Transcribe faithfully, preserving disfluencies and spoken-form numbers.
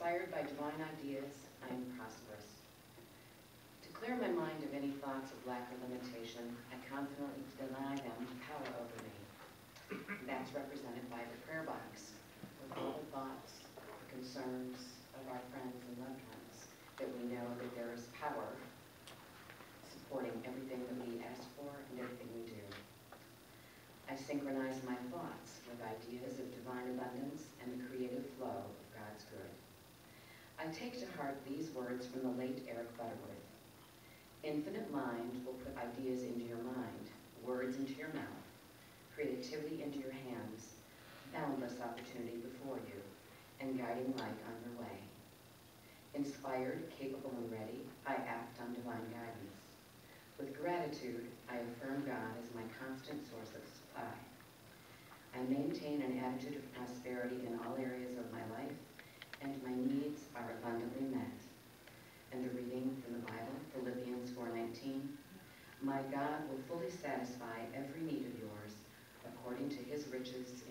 Inspired by divine ideas, I am prosperous. To clear my mind of any thoughts of lack or limitation, I confidently deny them power over me. That's represented by the prayer box, with all the thoughts, the concerns of our friends and loved ones, that we know that there is power supporting everything that we ask for and everything we do. I synchronize my thoughts with ideas of divine abundance and the creative flow of God's good. I take to heart these words from the late Eric Butterworth. Infinite mind will put ideas into your mind, words into your mouth, creativity into your hands, boundless opportunity before you, and guiding light on your way. Inspired, capable, and ready, I act on divine guidance. With gratitude, I affirm God as my constant source of supply. I maintain an attitude of prosperity in all areas of my life, and my needs are abundantly met. And the reading from the Bible, Philippians four nineteen, my God will fully satisfy every need of yours according to his riches